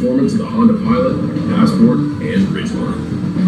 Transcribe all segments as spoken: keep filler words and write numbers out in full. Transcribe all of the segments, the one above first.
performance of the Honda Pilot, Passport, and Ridgeline.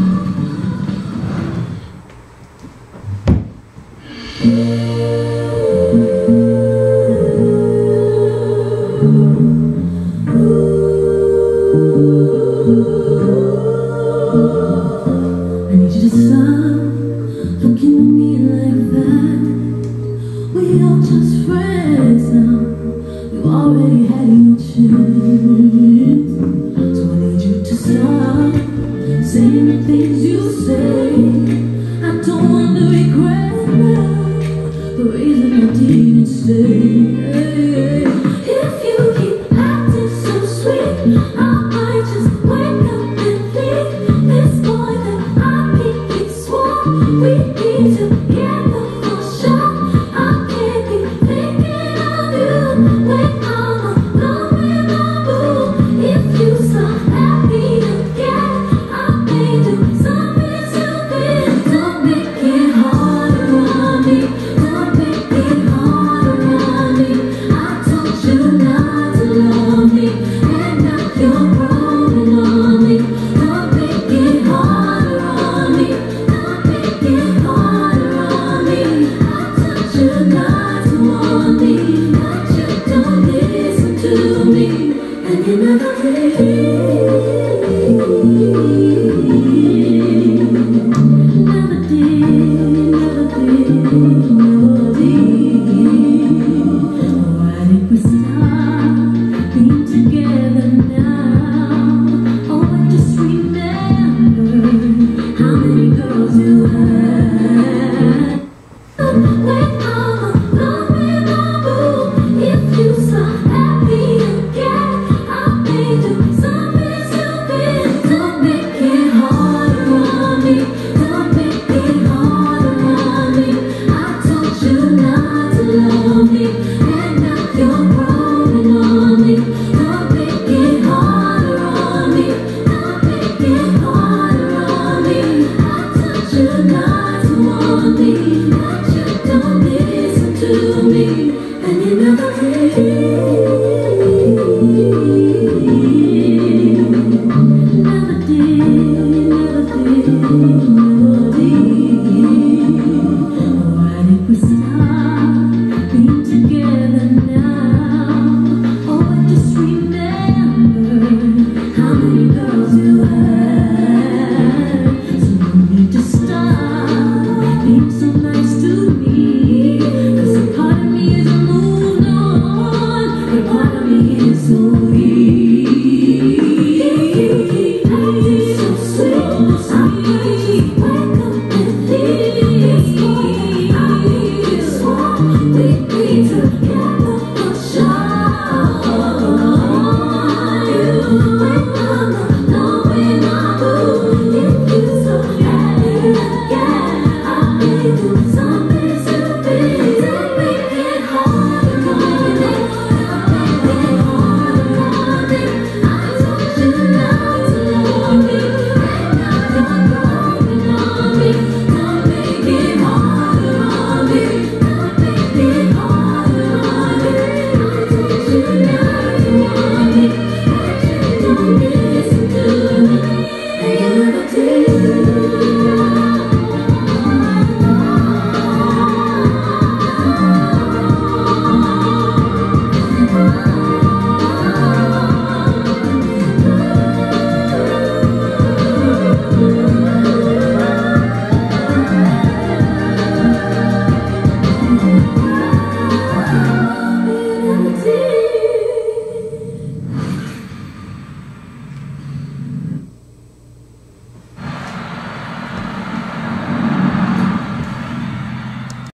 I need you to stop looking at me like that. We are just friends now. You already had your chance. So I need you to stop saying the things you say. I don't want to regret the reason I didn't stay. If you keep acting so sweet, I might just wake up and think this boy that I pick is swore we be together for sure. I can't be thinking of you when I'm alone with my boo. If you stop happy again, I may do something stupid. Don't make it harder on me. Don't make it harder on me. I told you not to love me, and now you're rolling on me. Don't make it harder on me. Don't make it harder on me. I told you not to want me, but you don't listen to me, and you never leave.